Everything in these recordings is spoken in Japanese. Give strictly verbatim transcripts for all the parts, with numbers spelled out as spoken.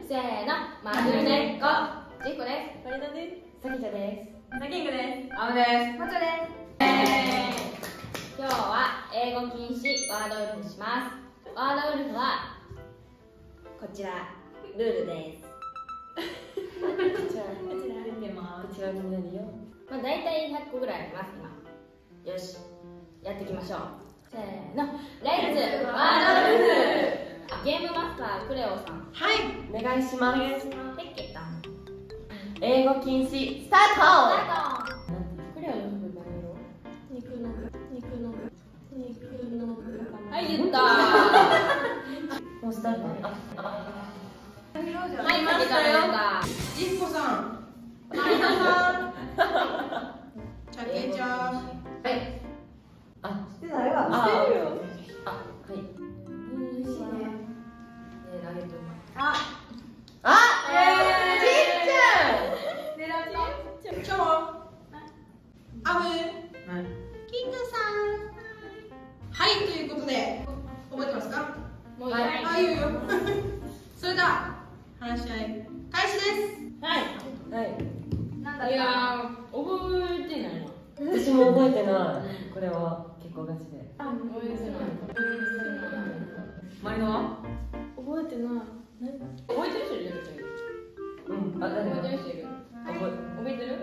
せーの、まるねっこ。じっこです。 マリナです。 さきちゃです。 ナキングです。 あむです。まちゃです。今日は英語禁止ワードウルフします。ワードウルフはこちらルールです。こちらこちら出てます。 こちらになるよ。まあだいたいひゃっこぐらいあります今。よし、やっていきましょう。せーの、レッツワードウルフ。ゲームマスタークレオさん。 はい、 お願いします。 ペッケタン。 英語禁止スタート。 クレオの部分何色？ 肉の肉の肉のはい、言ったー。 もうスタート。あ、あ、 はい、かけたよ。 ジッコさん、マリナさん、チャケちゃん。 はい。あ、 してないわ。 あ、 してるよ。 あ、はい。 あ、 あ、ちっちゃん。 今日もアム、キングさん。はい、ということで、覚えてますか？ もういい。 はいあ、いいよ。それでは話し合い開始です。 はい。 はい。 なんいやー、覚えてないな。 私も覚えてない。これは結構ガチで。 覚えてない。 マリノは？ 覚えてない。 覚えてる人いるよ。 うん。あ、誰が？ 覚えてる人いる。 覚え。 覚えてる？うん、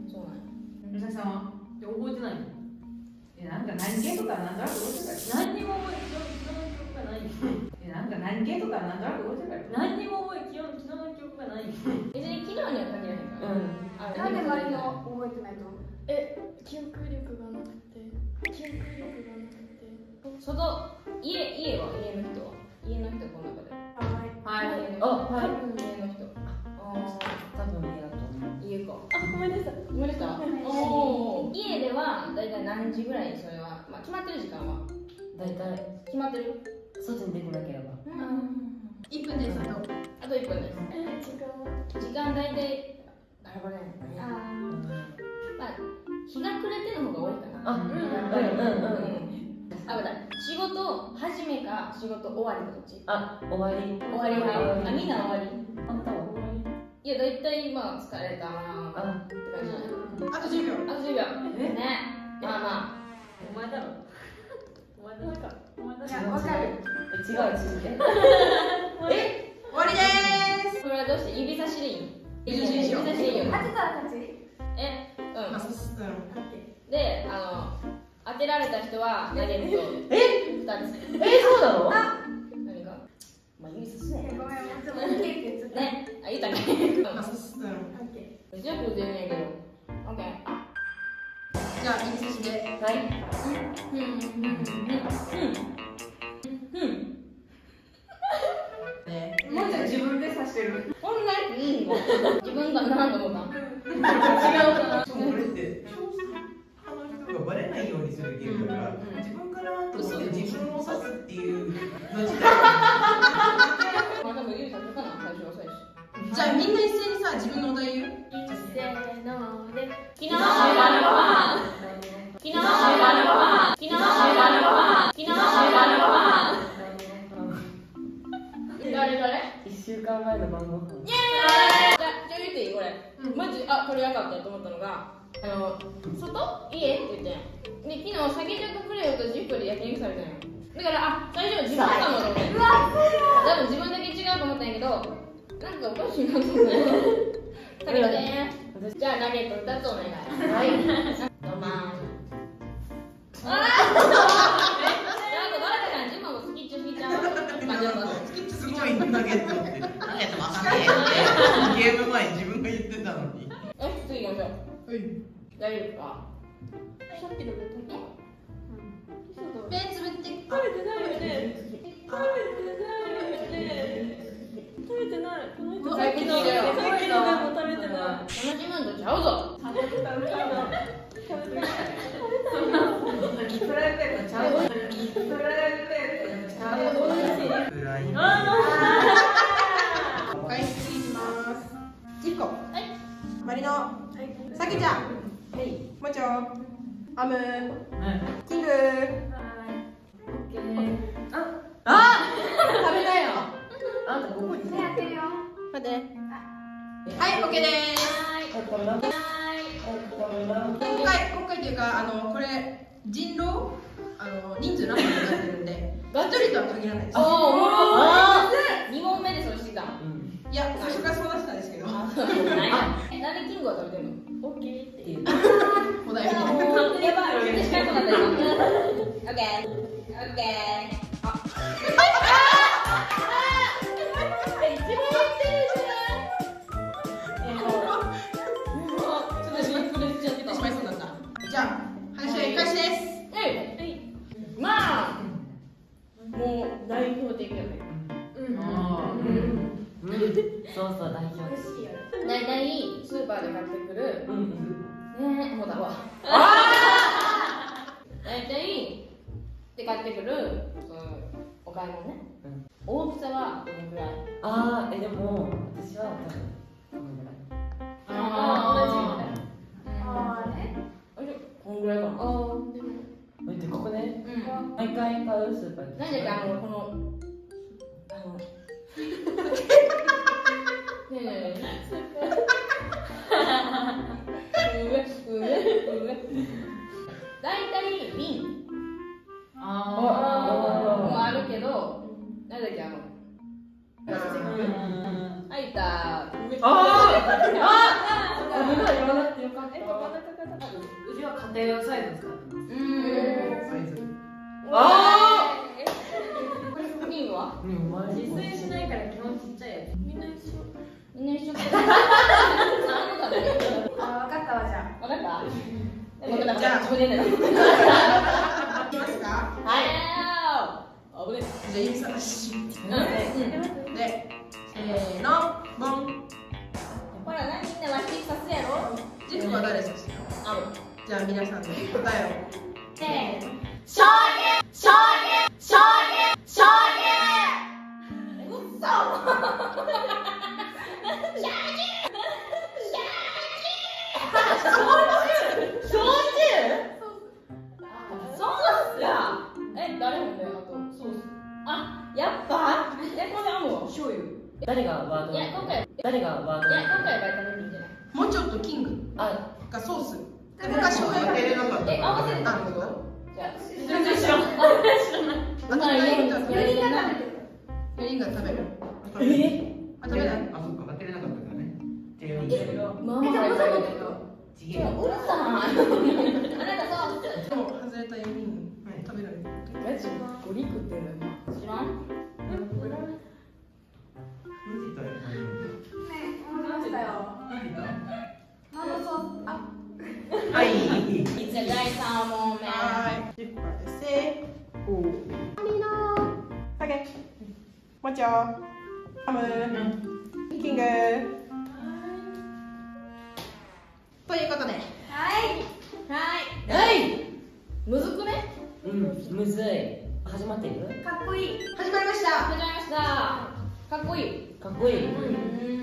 そうなんや。 美咲さんは覚えてない。 え、なんか何系とかなんとなく覚えてる。 何にも覚えてない。 え、なんか何系とかなんとなく覚えてる。 何にも覚えて昨日の記憶がない。 別に昨日には限らへんから。 うん。 あ、 なんでマリノ覚えてないと？ え、記憶力がなくて、記憶力がなくて。 外、家、家は家の人は家の人この中で。 はい。 家の人。 あ、はい。 家の人。あ多分家だと思う。 ー、家か。 あ、ごめんなさい。 ごめんなさい。おー。家ではだいたい何時ぐらいにそれは、まあ決まってる時間は大体決まってる？ 外に出てなければ。 一分です。あと。 あといっぷんです。 え、違う。 時間大体バラバラやね。 あまあ日が暮れての方が多いかな。 あ、 やっぱり。うんうんうん。あ、まだ仕事始めか仕事終わりかどっち？ あ、終わり。 終わりは。あ、みんな終わり。 あんたは？ いや、だいたいまあ疲れたなーあ、 って感じじゃない？ あとじゅうびょう。 あとじゅうびょう。ね。まあまあ。 お前だろ。お前だろか。お前だろ。 いや、わかる。 え、違う、続け。 え、終わりでーす。 これはどうして指差しでいい？ 指差しでしよう。 指差しでいいよ。 当てたら勝ち。 え、 まあ、 うん。 そうっす。 で、あの当てられた人は投げるとえ、 ふたつ。 え、そうなの？ 何が？まあ指差すね。 ごめん、もうちょっと OK って言っちゃった。 ね、あ、言ったね。 まあ、そうっす。 じゃあこれ全然やけど。オッケー。 じゃあ、指差しで。 はい。 うんうんうんうんうん。 ね。 もうちょい自分で刺してる。 こんなやついいの？自分が何と思った？違うかな。 これって少数派の人がバレないようにするゲームだから、自分からと思って自分を刺すっていうの自体まあでも言うたかな、最初は最初。 じゃあ、みんな一斉にさ、自分のお題言う？ せーので。 昨日の晩ご飯。昨日の晩ご飯。昨日の晩ご飯。昨日の晩ご飯。誰誰？ 一週間前の晩ご飯。 イエーイ。じゃあ、じゃあ言っていいこれ。マジあ、これやかったと思ったのが、あの外家って言ってん。で昨日酒ちゃんとクレオとジップで焼肉されたんよ。だからあ、最初は自分かもと思って。うわ、多分自分だけ違うと思ったんやけど、なんかおかしいなと思って。かけてね。じゃあナゲットふたつお願い。 はい。 どうまーん。ああ。なんか誰かが自分もスキッチュすぎちゃう。まあでもスキッチすごいナゲットってナゲットわかんねえゲーム前に自分が言ってたのに。 よし、次行きましょう。大丈夫ですか？ さっきのベトナム。 ペンつぶって。 食べてないよね。食べてないよね。食べてない。この人最近のでさっきのでも食べてない。 同じもんとちゃうぞ。 食べてたのかな。食べてない。 プライベートちゃう。プライベートちゃう。 暗い。 はい、次いきます。ジッコ。 はい。 マリノ。さきちゃん。 はい。 もちょ。アム。 はい。 キング。 はい。 オッケー。あ、 あ、食べなよ。 あんたここに。 やってるよ。 て。 はい、オッケーです。今回、今回っていうか、あの、これ、人狼、あの、人数何人になってるんで、一人とは限らないです。 ああ、おもろい。二問目でそれしてた。 いや、最初からそう出したんですけど。 何キングは食べてんの？オッケーっていう。 お題見て。 やばい。近いとなったよ。オッケー。オッケー。あ。一番やってるじゃない。ちょっとシンプルしちゃってた。 しまいそうだった。じゃあ、話し合い開始です。 はい。まあ、もう代表的やね。 うん。 そうそう、代表です。 だいたいスーパーで買ってくる。ねえ、もうだわ。だいたいで買ってくるお買い物ね。大きさはどのくらい？ ああ、え、でも、私は多分、このぐらい。 あ同じぐらい。 ああね。このぐらいかな。ああ、でも。 え、で、ここね。 うん。 毎回買うスーパーに。 なんでか、あの、この。あの。ねえねえ。上、上、上。だいたい瓶。 あもあるけど、なんだっけ、あの。あいた。 ああ。ああ。言わなくてよかった。うちは家庭用サイズ使ってます。 うん。 サイズ。 あこれ、瓶は。 あ。うん、マジ。 自炊しないから基本ちっちゃいやつ。みんな一緒。 みんな一緒。あ、 あ、わかったわ、じゃわかった。 じゃあ、 自分でね。 いきますか。 はい。あぶね。 じゃあ、指さし。 うん。 で、せーの、ボン。 ほら、な、みんなわしさすやろ。 ジェフは誰ですか。 あぶ。 じゃあ、皆さんで答えを。 せーの。 醤油醤油醤油醤油うっそ。焼酎。ソースか。え、誰もね、あとソース。あ、やっぱ。え、これあるわ。醤油。 誰がワード？ いや、今回。 誰がワード？ いや、今回はバイタミンじゃない。 もうちょっとキングあ、 がソース。で、僕は醤油。 入れなかった。 え、合わせてたってこと？じゃあ、全然知らん。 あと何人が食べる。四人が食べる。 え？ あ、食べない。 あ、そっか、当てれなかったからね。っていう意味で。 まあまあ入ってるけど。 ちいや、うるさい。あなたそう。 でも、外れた四人食べられる。 マジゴリ食ってるの知らん？ はい。 じゃあだいさん問目。 はい。じゅっからですね。おお。みんな。オッケー。もちょ。ハム。キング。ということで。 はいはい。むずくね？ うん、むずい。始まってる？ かっこいい。 始まりました。 始まりました。かっこいい。 かっこいい。 うん。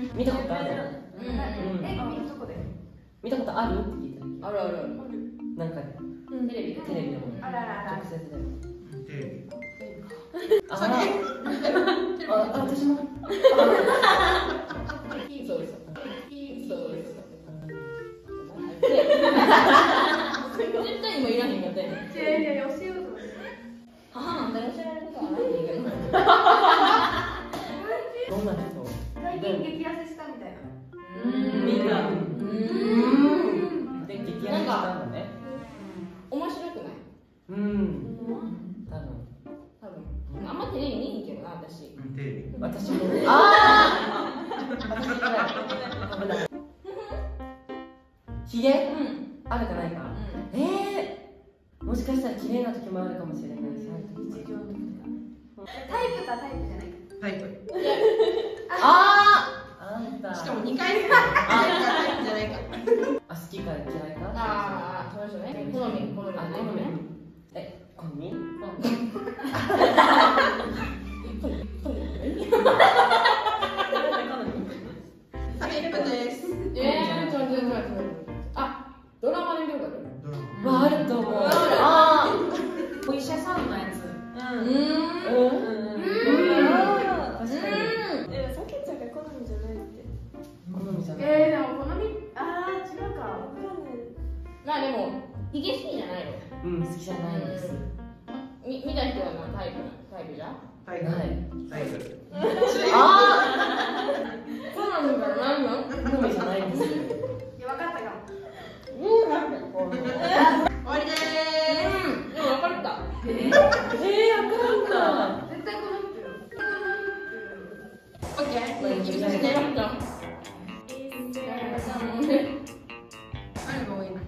見たことある？ うん。 え、どこで？ 見たことあるって聞いた。 あるあるある。 なんかで。 テレビで。 テレビでも。 あららら。 直接でも。 テレビ。 ああ、あ、私も。 そうです。そうです。絶対にもいらへんかったよね。 いやいやいや、教えようと思って。 母なんて教えられることはないんだけど。 どんな人？ 最近激痩せしたみたいな。 うん。 みんな。 うん。 で、激痩せしたんだね。 面白くない？ うん。多分。 多分。あんまテレビ見んけどな、私。 テレビ。 私も。ああ。危ない。ひげ？ うん。 あるかないか。ええ。もしかしたら綺麗な時もあるかもしれないし、日常の時とか。 タイプかタイプじゃないか。 タイプ。 ああ。あんた。 しかも二回目。あ、じゃないか。 あ、好きか嫌いか。 ああ、そうですね。好み、好み。 あ、好み。え、好み？好さて、いっぷんです。 ええ、ちょっとちょっとちょっと。あ、ドラマで見たことある？ ドラマ。 み。あると思う。ああ。 お医者さんのやつ。 うーん。 うん。 うん。 確かに。 え、さけちゃんが好みじゃないって。 うん好きじゃないです。 み見た人はなタイプなタイプじゃん。 タイプタイプあそうなのかな、なんなんあ好みじゃないんですよ。 いや、分かったかも。 うん、なんかこう。 終わりでうん、でも分かった。 えー、わかんな絶対この人よ。 ーす。オッケー。 うん、厳しいね。 何が多いの？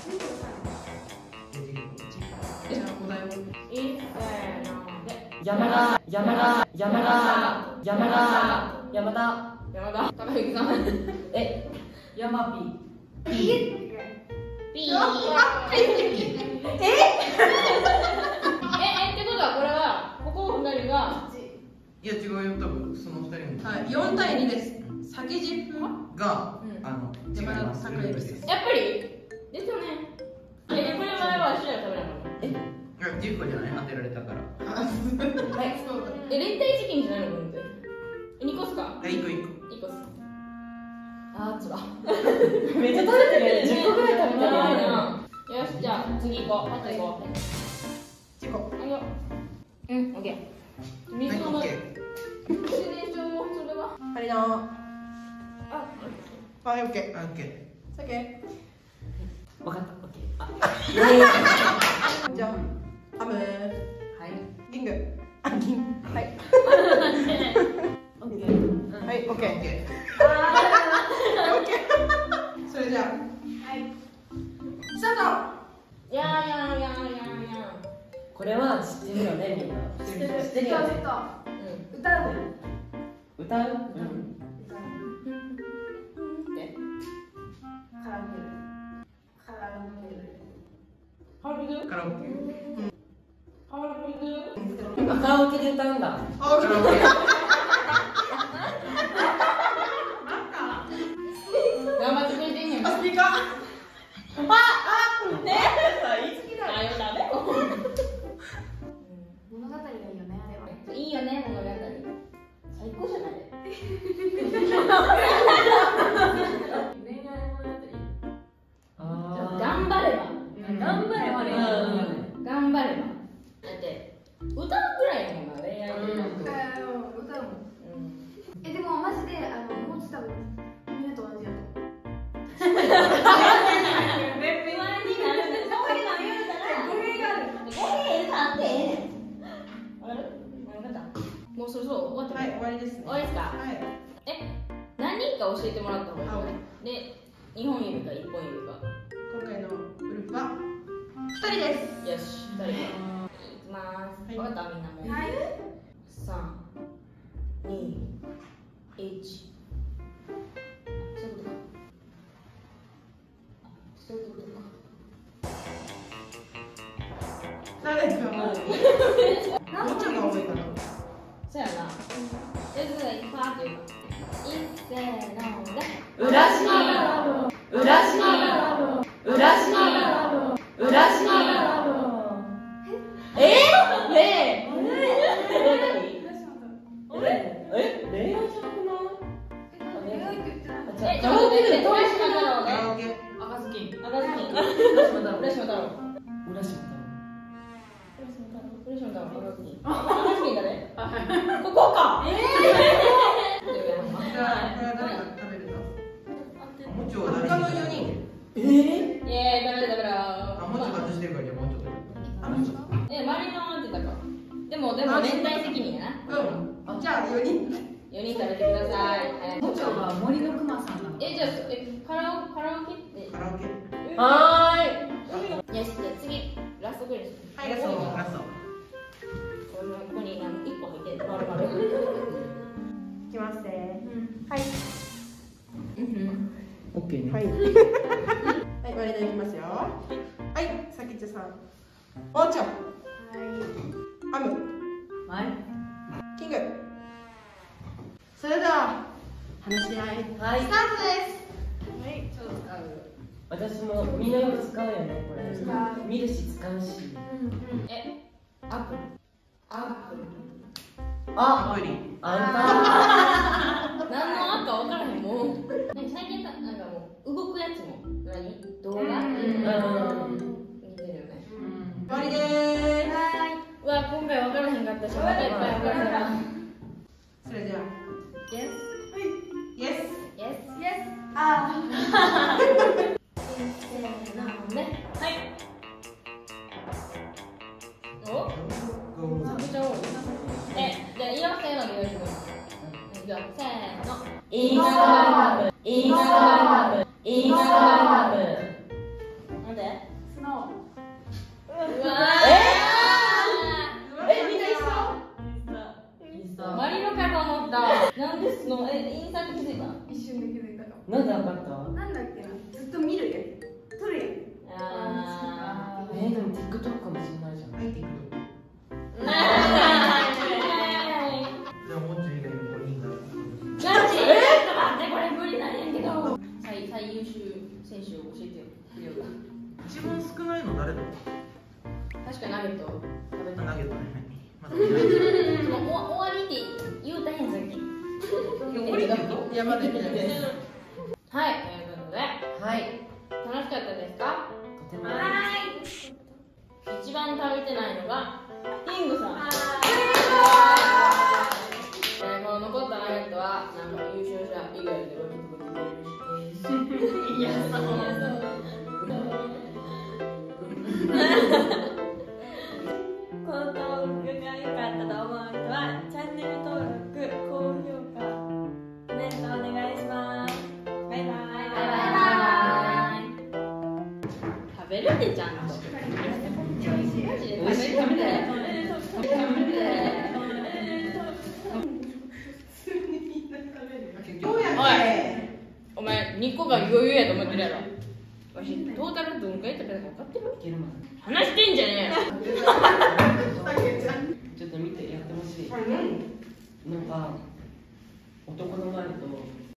じゃあお題を。 いっせーので。 山田山田山田山田山田山田高之さん。 え山ピピー。ピー。え、え、ってことはこれはここ二人が。 いや違うよ、多分その二人もはい、四対二です。酒ジップが、 うんあの違い山田ます。 高之です。 やっぱりですよね。え、これははしら食べなかった。 えいやじゅっこじゃない、当てられたから。 はいそうだ。 え、連帯責任じゃないのこれって。え、二個っすか？ あ、一個一個。 一個っす。あー、つら。 めっちゃ食べてるよね。じゅっこぐらい食べてるよね。 よし、じゃあ次行こう。また行こう。 事故。 あの、うん、オッケー。水はい、 のオッケー。 自然症もそれは。 ありの。 あ、 はい、オッケあ、オッケー。酒。 わかった。オッケー。あじゃあ、ハム。 はいギング。あ、ギン。はい。 オッケー。 はい、オッケー。オッー。 ケオッケー。それじゃあ。はい。スターやーやーやーやーやこれは知ってるよねみんな。知ってる知ってるよね。 ー。 歌うのよ。 歌う？うん。 うん。で、 カラオケル。カラオケル。 ハルドゥー。カラオケ。 ハルドゥカラオケで歌うんだ。 オッケー。 頑張ってくれてんねん。 あ、スピーカー。 あ、よダメ。 物語がいいよね、あれは。 いいよね、物語。最高じゃない。 恋愛物語。 あ頑張れば。 頑張ればね。 頑張れば。だって、歌うぐらいやもんな、恋愛で。 歌うもん。え、でもマジで、あの、もうちょっと多分、みんなと同じやと思う。 もうそろそろ終わってもはい、終わりですね。 終わりですか？ はい。 え、何人か教えてもらった方がいいよね。で、二本指か一本指か。 今回のグループはふたりです。 よし、二人で。いきます。 はいわかったみんなもう。 はい。 三、二、一。そういうことか。そういうことか。 誰かもう。もうちょいが多いかな。 そうやな。え、ずいパーっていうか。いっせーので。 うらしうらしうらしうらしえー、ねええ恋愛じゃなくないえ、ちょっと待って、トラシマ太郎ね。 カラオケ。 赤ずきん。赤ずきん。浦島太郎。 うらし浦島太郎。赤ずきん。赤ずきんだね。ここか。えじゃあ、これは誰が食べるの？ あ、もちを誰他のによにん。 えー、 え。イエーイ、ダメだダメだ。 あ、もち外してるから、じゃあもうちょっと。 あ、もちろん。 え、マリノって言ったか。でも、でも、連帯責任やな。 うん。じゃあ、よにん。 よにん食べてください。 もちろんは森の熊さんなの。 え、じゃあ、え、カラオカラオケって。 カラオケ。 はーいよし、じゃあ次、ラストクリス。 はい、ラスト。 ラスト。 このここになんいっこ入ってる。まるまる。 いきますね。はい。 オッケーねはい。はい、割りでいきますよ。はい、さきちさん。おーちゃん。ハム。 はいキング。それでは、話し合い。 はいスタートです。はい。 ちょっと使う。 私もみんなよく使うよねこれ使う見るし使うしえ、アップル。アップル。 あアプリ。 あん何のアか分からへんもう。なんか最近さなんかもう動くやつも何動画っていうのうん似てるよね。 りでーうわ、今回分からへんかったし、またいっぱい分からへんかっそれじゃあた。Yes, Yes yes, Yes. あせーのね。はい。お？めちゃくちゃ多い。え、じゃあ言わせーので言わせてください。じゃあせーの。 インスタグラムインスタグラムインスタグラムなんで？ スノうわーえみんな一緒インスタマリロかと思った。なんでそのえインスタに気づいた？ ー。一瞬で気づいたかも。 なんで分かったなんだっけな。ずっと見るやん。撮るやん。 あえー、でも TikTok かもしれないじゃん入ってくる。 ー。なでももうちょい以外にもいいんだ。 ガチ？えちょっと待ってこれ無理なんやけど。最最優秀選手を教えてよ。クリオが。 一番少ないの誰だ。 確かにナゲット食べた。 投げたね。まだそのお終わりって言うたやんさっき。 終わりだといやまだ言ってないですはい、ということではい楽しかったですか？ とても一番食べてないのがキングさん。えーこの残ったナゲットはなんか優勝者以外で分けてくれてるしです。いやこの動画が良かったと思う人はチャンネル登録、高評価、コメントお願いします。バイバイ。 バイバイ。食べるでちゃんと。マジで食べるで。食べるどうやってお前にこが余裕やと思ってるやろ。わしトータルどんくらい食べたか分かってる？ いけるまで話してんじゃねえよ。 ちょっと見てやってほしいなんか男の前と